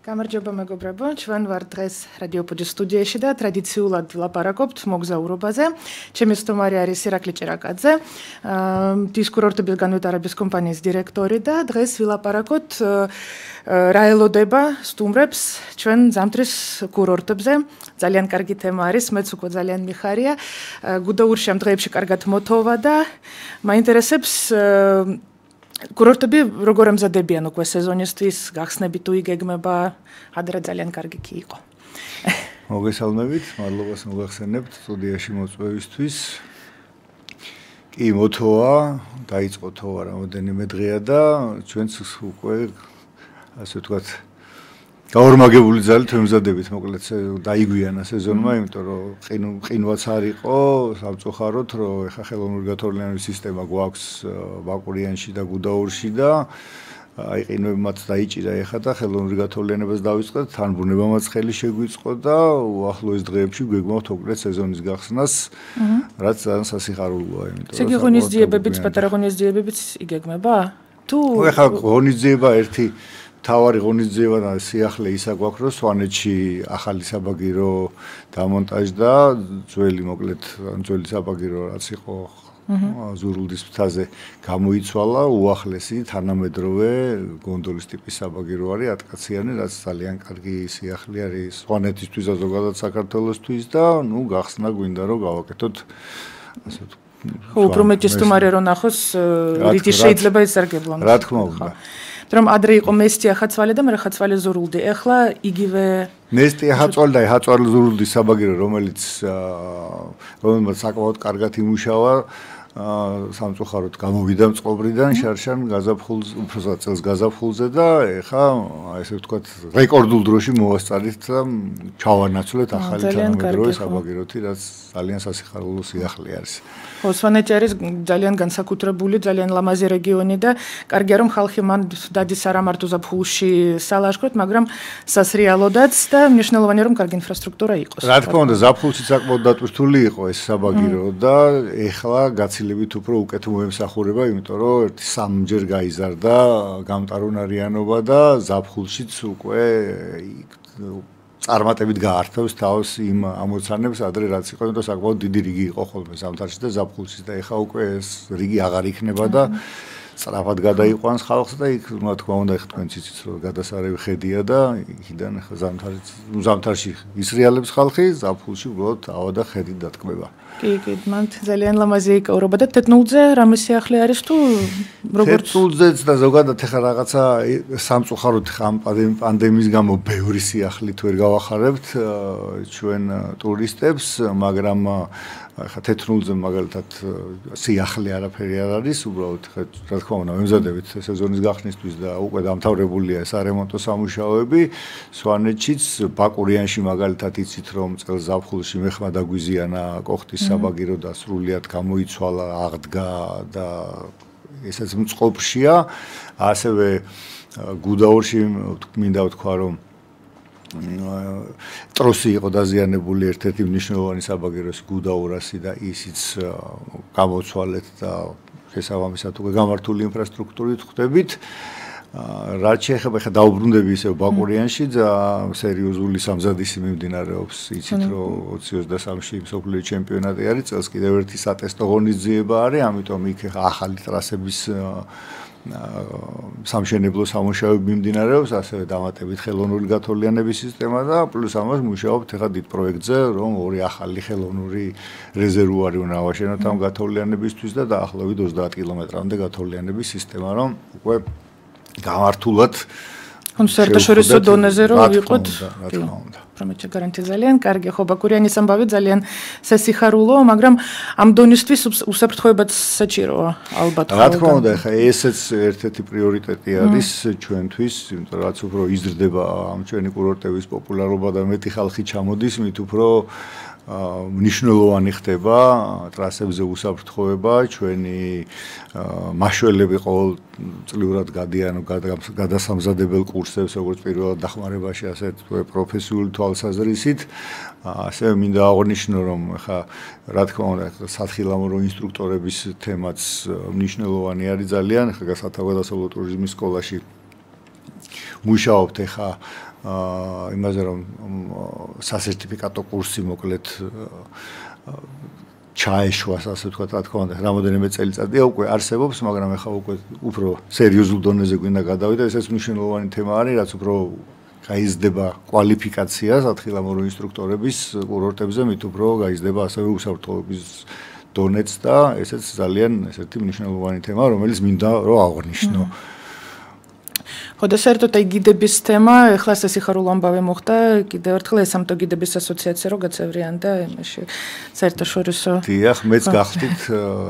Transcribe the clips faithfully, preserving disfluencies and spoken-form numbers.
გამარჯობა მეგობრებო, ჩვენ ვართ დღეს რადიო პუჯის სტუდიაში და ტრადიციულად ვლაპარაკობთ მოგზაურობაზე. ჩემი სტუმარი არის ირაკლი ჭერაკაძე, მდის კურორტების განვითარების კომპანიის დირექტორი და დღეს ვილაპარაკოთ რა ელოდება სტუმრებს ჩვენ ზამთრის კურორტებზე. ძალიან კარგი თემა არის, მეც უკვე ძალიან მიხარია. გუდაურში ამ დღეებში კარგად მოთოვა და მაინტერესებს კურორტები როგორ ემზადებიან უკვე სეზონისთვის, გახსნები თუ იგეგმება, ადრე ძალიან კარგი კი იყო. მოგესალმებით, მადლობას მოგახსენებთ სტუდიაში მოწვევისთვის. კი, მოთოვა, დაიწყო თოვა რამოდენიმე დღეა და ჩვენც უკვე ასე ვთქვათ გაორმაგებული ძალით ემზადებით, მოკლედ დაიგვიანა სეზონმა, იმიტომ რომ ყინვაც არ იყო, სამწუხაროდ, რომ ეხა ხელოვნური გათოვლიანების სისტემა გვაქვს ბაკურიანში და გუდაურში და აი ყინვებმაც დაიჭირა ეხა და ხელოვნური გათოვლიანებას დავიწყეთ, თან ბუნებამაც ხელი შეგვიწყო და უახლოეს დღეებში გვეგმავთ უყურეთ სეზონის გახსნას, რაც ძალიან სასიხარულოა, იმიტომ რომ შეგი ღონისძიებებიც, პატარა ღონისძიებებიც იგეგმება? თუ ეხა ღონისძიება ერთი თავარი ღონისძიება და სიახლე ისა გვაქვს, რომ სვანეთში ახალი საბაგირო დამონტაჟდა, ძველი მოკლედ, ძველი საბაგირო რაც იყო ზურულდის მთაზე გამოიცვალა, უახლესი თანამედროვე გონდოლის ტიპის საბაგირო არის, ათკაციანი, რაც ძალიან კარგი სიახლე არის სვანეთისთვის და ზოგადად საქართველოსთვის და ნუ გახსნა გვინდა რომ გავაკეთოთ ასე ხო, უფრო მეტი სტუმარი რომ ნახოს, რითი შეიძლება ისარგებლონ. რა თქმა უნდა. რომ ადრე იყო მესტი ახაცვალე და მერე ხაცვალე ზურულდი. ეხლა იგივე მესტი ახაცვალე და ახაცვალე ზურულდის საბაგირო, რომელიც რომელმაც საკმაოდ კარგად იმუშავა, სამწუხაროდ გამოვიდა მწყობრიდან შარშან გაზაფხულზე, უბრალოდ წელს გაზაფხულზე და ეხა ესე ვთქვათ რეკორდულ დროში მოვასწარით და ჩავანაცვლეთ ახალი თანამედროვე საბაგიროთი, რაც ძალიან სასიხარულო სიახლე არის. ხო, სვანეთი არის ძალიან განსაკუთრებული, ძალიან ლამაზი რეგიონი და კარგია რომ ხალხი მან დადის არა მარტო ზაფხულში სალაშქროთ, მაგრამ სასრიალოდაც და მნიშვნელოვანია რომ კარგი ინფრასტრუქტურა იყოს. რა თქმა უნდა, ზაფხულში საკმაოდ დატვირთული იყო ეს საბაგირო და ეხლა გაცილებით უფრო უკეთ მოემსახურება, იმიტომ რომ ერთი სამჯერ გაიზარდა გამტარუნარიანობა და ზაფხულშიც უკვე წარმატებით გაართავს თავს იმ ამოცანებს ადრე რაც იყო, იმიტომ საკმაოდ დიდი რიგი იყო ხოლმე ზამთარში და ზაფხულში და ეხა უკვე ეს რიგი აღარ იქნება და სწრაფად გადაიყვანს ხალხს და იქ რა თქმა უნდა ეხა თქვენ ციცით რომ გადასარევი ხედია და იქიდან ეხა ზამთარში ზამთარში ისრიალებს ხალხი, ზაფხულში უბრალოდ ავა და ხედი დატკბება. კი, კი, მან ძალიან ლამაზი იკავრობა და თეთნულზე რამე სიახლე არის თუ როგორც თეთნულზეც და ზოგადად ეხა რაღაცა სამწუხაროდ ხა პანდემიის გამო ბევრი სიახლით ვერ გავახარებთ ჩვენ ტურისტებს, მაგრამ ხა თეთნულზე მაგალითად სიახლე არაფერი არ არის, უბრალოდ ხა რა თქმა უნდა მემზადებით სეზონის გახსნისთვის და უკვე დამთავრებულია სარემონტო სამუშაოები. სვანეთშიც ბაკურიანში მაგალითად იცით რომ წელს ზაფხულში მეხმა დაგვიზიანა კოხტის საბაგირო და სრულიად გამოიცვალა, აღდგა და ესეც მწყობრშია. ასევე გუდაურში მინდა ვთქვა რომ ტროსი იყო დაზიანებული ერთ-ერთი მნიშვნელოვანი საბაგიროს გუდაურასი და ისიც გამოცვალეთ და შესაბამისად უკვე გამართული ინფრასტრუქტურით ხვდებით. რაც შეეხება ხა დაუბრუნდები ისევ ბაკურიანში და სერიოზული სამზადისი მიმდინარეობს, იცით რომ ოცი ოცდასამში მსოფლიო ჩემპიონატი არის, წელს კიდევ ერთი სატესტო ღონისძიება არის, ამიტომ იქ ხა ახალი ტრასების სამშენებლო სამუშაოები მიმდინარეობს, ასევე დამატებით ხელოვნური გათოვლიანების სისტემა და პლუს ამას მუშაობთ ეხა დიდ პროექტზე, რომ ორი ახალი ხელოვნური რეზერვუარი უნდა ავაშენოთ ამ გათოვლიანებისთვის და დაახლოებით ოცდაათ კილომეტრამდე გათოვლიანების სისტემა, რომ უკვე გამართულად ანუ საერთაშორისო დონეზე რომ ვიყოთ, რა თქმა უნდა. პრომეთე გარანტია ძალიან კარგი, ხო, ბაკურიანის ამბავი ძალიან სასიხარულოა, მაგრამ ამ დონისთვის უსაფრთხოებაც საჭიროა, ალბათ. რა თქმა უნდა, ხა ესეც ერთ-ერთი პრიორიტეტი არის ჩვენთვის, იმიტომ რაც უფრო იზრდება ამ ჩვენი კურორტების პოპულარობა და მეტი ხალხი ჩამოდის, მით უფრო მნიშვნელოვანი ხდება ტრასებზე უსაფრთხოება, ჩვენი მაშველები ყოველწლიურად გადიან გადასამზადებელ კურსებს, როგორც პირველად დახმარებაში, ასე პროფესიული თვალსაზრისით. ასევე მინდა აღვნიშნო, რომ ხა რა თქმა უნდა, სათხილამურო ინსტრუქტორების თემაც მნიშვნელოვანი არის ძალიან, ხა სათავგადასავლო ტურიზმის სკოლაში მუშაობთ ეხა იმაზე რომ სასერტიფიკატო კურსი მოკლედ ჩაეშვა, ასე ვთქვათ, რა თქმა უნდა, რამოდენიმე წელიწადია უკვე არსებობს, მაგრამ ეხა უკვე უფრო სერიოზულ დონეზე გვინდა გადავიდე, ესეც მნიშვნელოვანი თემა არის, რაც უფრო გაიზრდება კვალიფიკაცია სათხილამურო ინსტრუქტორების კურორტებზე, მით უფრო გაიზრდება ასევე უსაფრთხოების დონეც და ესეც ძალიან ესეთი მნიშვნელოვანი თემაა, რომელიც მინდა რომ აღვნიშნო. ხო და საერთოდ აი გიდების თემა, ეხლა ეს სიხარულ ამბავი მოხდა, კიდევ ერთხელ ესამთო გიდების ასოციაცია რო გაწევრიანდა იმაში საერთაშორისო. დიახ, მეც გახდით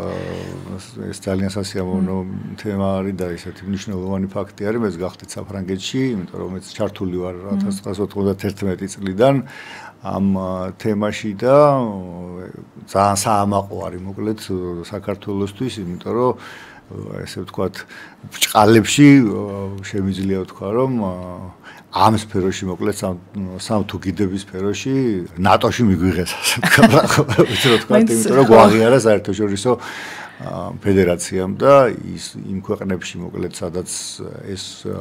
ეს ძალიან სასიამოვნო თემა არის და ესეთი მნიშვნელოვანი ფაქტი არის, მეც გახდით საფრანგეთში, იმიტომ რომ მეც ჩართული ვარ ათას ცხრაასი ოთხმოცდათერთმეტი წლიდან ამ თემაში და ძალიან საამაყო არის მოკლედ საქართველოსთვის, იმიტომ რომ ესე ვთქვათ, ბრჭყალებში შემიძლია ვთქვა, რომ ამ სფეროში მოკლედ სამთო გიდების სფეროში ნატოში მიგვიღეს, ასე ვთქვა, იმიტომ რომ გვაღიარა საერთაშორისო ფედერაციამ და ის იმ ქვეყნებში მოკლედ სადაც ეს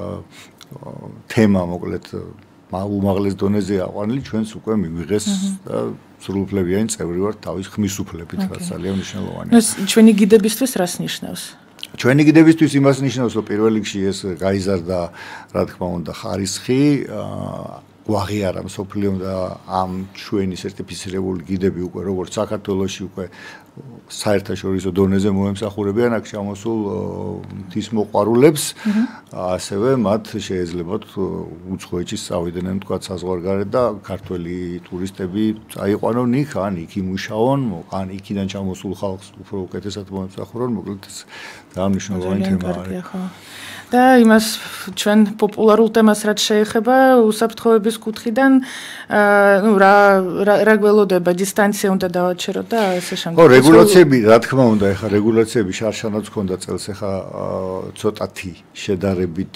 თემა მოკლედ უმაღლეს დონეზე აყვანილი, ჩვენს უკვე მიგვიღეს და სრულუფლებიანი წევრი ვართ თავის ხმის უფლებით, რაც ძალიან მნიშვნელოვანია. ეს ჩვენი გიდებისთვის რას ნიშნავს? ჩვენი გიდებისთვის იმას ნიშნავს, რომ პირველ რიგში ეს გაიზარდა, რა თქმა უნდა, ხარისხი, გვაღიარა მსოფლიომ და ამ ჩვენი სერტიფიცირებული გიდები უკვე როგორც საქართველოში უკვე საერთაშორისო დონეზე მოემსახურებიან აქ ჩამოსულ მთის მოყვარულებს, ასევე მათ შეეძლებათ უცხოეთში წავიდნენ, თქვათ, საზღვარგარეთ და ქართველი ტურისტები წაიყვანონ იქ, ან იქ იმუშაონ, ან იქიდან ჩამოსულ ხალხს უფრო უკეთესად მოემსახურონ, მოკლედ ეს ძალიან მნიშვნელოვანი თემა არის. და იმას ჩვენ პოპულარულ თემას რაც შეეხება უსაფრთხოების კუთხიდან, ну, რა რა გველოდება, დისტანცია უნდა დავაჩეროთ და ასე შემდეგ. ხო, რეგულაციები, რა თქმა უნდა, ეხა რეგულაციები შარშანაც ქონდა წელს, ეხა ცოტათი შედარებით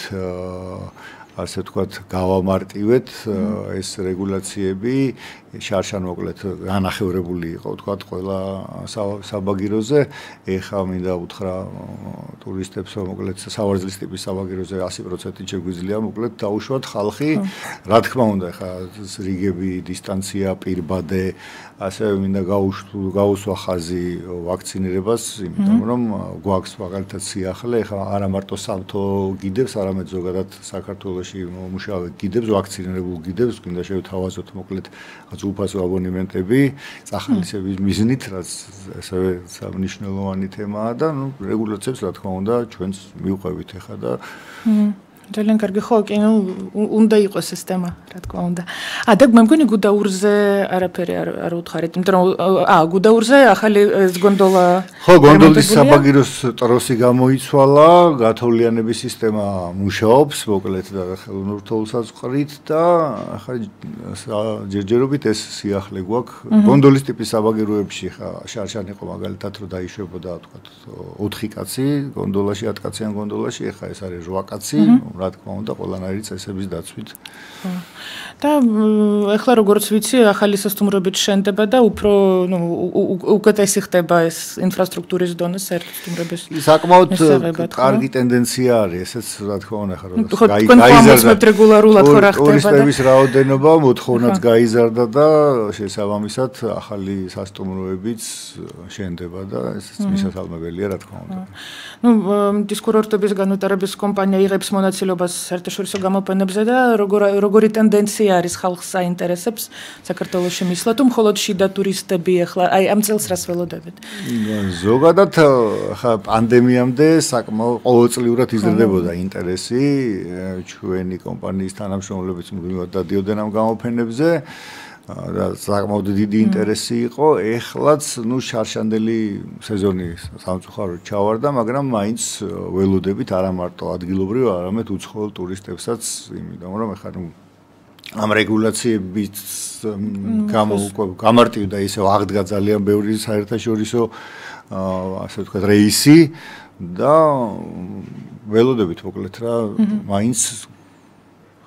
ასე ვთქვათ, გავამარტივეთ ეს რეგულაციები, შარშან მოკლედ განახევრებული იყო, ვთქვათ, ყველა საბაგიროზე, ეხა მინდა უთხრა ტურისტებს, რომ მოკლედ სავარძლის ტიპის საბაგიროზე ასი პროცენტი შეგვიძლია მოკლედ დაუშვათ ხალხი, რა თქმა უნდა, ეხა რიგები, დისტანცია, პირბადე, ასევე მინდა გაუსვა ხაზი ვაქცინირებას, იმიტომ რომ გვაქვს მაგალითად სიახლე, ეხა არა მარტო სამთო გიდებს, არამედ ზოგადად საქართველოში მომუშავე გიდებს, ვაქცინირებულ გიდებს, გვინდა შევთავაზოთ მოკლედ უპასო აბონემენტები, სახალისების მიზნით, რაც ასევე მნიშვნელოვანი თემაა და ნუ რეგულაციებს რა თქმა უნდა ჩვენს მივყვებით ეხა და ძალიან კარგი, ხო, კი, ნუ უნდა იყოს ეს თემა, რა თქმა უნდა. ა და მე მგონი გუდაურზე არაფერი არ უთხარით, იმიტომ რომ ა გუდაურზე ახალი ეს გონდოლა ხო, გონდოლის საბაგიროს ტროსი გამოიცვალა, გათოვლიანების სისტემა მუშაობს, მოკლედ და ხელოვნურ თოვლსაც ყრით და ახლა ჯერჯერობით ეს სიახლე გვაქვს. გონდოლის ტიპის საბაგიროებში ხა შარშან იყო მაგალითად რომ დაიშვებოდა, თქვათ, ოთხი კაცი, გონდოლაში, ათ კაციან გონდოლაში, ახლა ეს არის რვა კაცი. რა თქმა უნდა, ყველანაირი წესების დაცვით. და ეხლა როგორც ვიცი, ახალი სასტუმროებით შენდება და უფრო, ნუ, უკეთესი ხდება ეს ინფრასტრუქტურის დონე საერთაშორისო. საკმაოდ კარგი ტენდენცია არის, ესეც რა თქმა უნდა, ხა რომ გაიზარდა რეგულარულად ხო რა ხდება და ტურისტების რაოდენობა მოთხოვნაც გაიზარდა და შესაბამისად ახალი სასტუმროებიც შენდება და ესეც მისასალმებელია, რა თქმა უნდა. ნუ, მთის კურორტების განვითარების კომპანია იღებს მონაწილეობას საერთაშორისო გამოფენებზე და როგორი ტენდენცია არის ხალხს აინტერესებს საქართველოში მისვლა თუ მხოლოდ შიდა ტურისტები ახლა აი ამ წელს რას ველოდებით? ზოგადად ხა პანდემიამდე საკმაოდ ყოველწლიურად იზრდებოდა ინტერესი ჩვენი კომპანიის თანამშრომლებიც მუდმივად დადიოდნენ ამ გამოფენებზე და საკმაოდ დიდი ინტერესი იყო. ეხლაც ნუ შარშანდელი სეზონი სამწუხაროდ ჩავარდა, მაგრამ მაინც ველოდებით არა მარტო ადგილობრივ, არამედ უცხოელ ტურისტებსაც, იმიტომ რომ ეხლა ნუ ამ რეგულაციების გამო გამარტივდა ისევ აღდგა ძალიან ბევრი საერთაშორისო ასე ვთქვათ რეისი და ველოდებით მოკლედ რა მაინც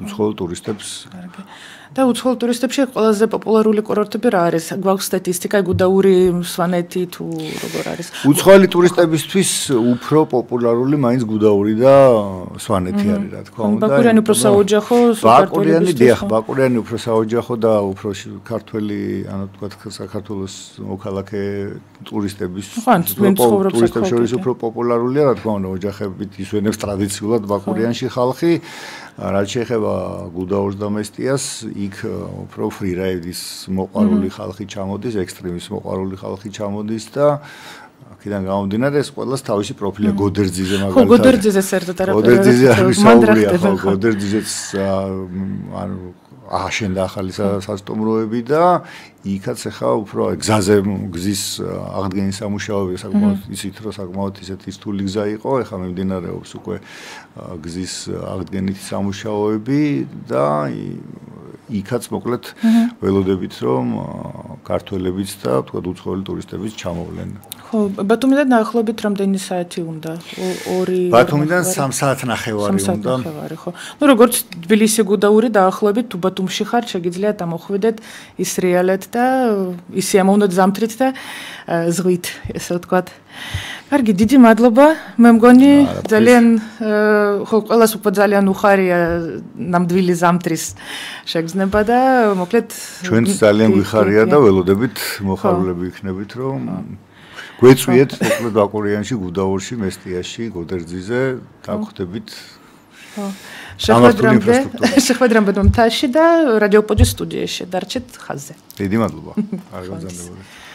უცხოელ ტურისტებს. კარგი. და უცხოელ ტურისტებში ყველაზე პოპულარული კურორტები რა არის? გვაქვს სტატისტიკა, გუდაური, სვანეთი თუ როგორ არის? უცხოელი ტურისტებისთვის უფრო პოპულარული მაინც გუდაური და სვანეთი არის, რა თქმა უნდა. ბაკურიანი უფრო საოჯახო, ბაკურიანი, დიახ, ბაკურიანი უფრო საოჯახო და უფრო ქართველი, ანუ თქვა საქართველოს მოქალაქე ტურისტების ტურისტებს შორის უფრო პოპულარულია, რა თქმა უნდა, ოჯახებით ისვენებს ტრადიციულად ბაკურიანში ხალხი. რაც შეეხება გუდაურს და მესტიას, იქ უფრო ფრირაიდის მოყვარული ხალხი ჩამოდის, ექსტრემის მოყვარული ხალხი ჩამოდის და აქედან გამომდინარე ეს ყველას თავისი პროფილია გოდერძიზე მაგალითად. ხო, გოდერძიზე საერთოდ არა. გოდერძიზე არის საუბარია, ხო, გოდერძიზეც ანუ აშენდა ახალი სასტუმროები და იქაც ახლა უფრო გზაზე გზის აღდგენის სამუშაოები საკმაოდ ისეთ რომ საკმაოდ ისეთი რთული გზა იყო, ახლა მიმდინარეობს უკვე გზის აღდგენითი სამუშაოები და იქაც მოკლედ ველოდებით რომ ქართველებიც და თქვა უცხოელი ტურისტებიც ჩამოვლენ. ხო, ბათუმიდან დაახლოებით რამდენი საათი უნდა? ორი ბათუმიდან სამ საათ ნახევარი უნდა. სამ საათ ნახევარი, ხო. ნუ როგორც თბილისი გუდაური დაახლოებით თუ ბათუმში ხარ, შეგიძლიათ ამოხვიდეთ ისრიალეთ და ისე ამოვნოთ ზამთრით და ზღვით, ესე ვთქვათ. კარგი, დიდი მადლობა. მე მგონი ძალიან ხო, ყველას უკვე ძალიან უხარია ნამდვილი ზამთრის შეგრძნება და მოკლედ ჩვენც ძალიან გვიხარია და ველოდებით მოხარულები იქნებით რომ გვეწვიეთ მოკლედ ბაკურიანში, გუდაურში, მესტიაში, გოდერძიზე დაგვხვდებით. ხო. შეხვედრამდე, შეხვედრამდე მთაში და რადიო პოდის სტუდიაში. დარჩეთ ხაზზე. დიდი მადლობა. არ გაგზავნებოდი.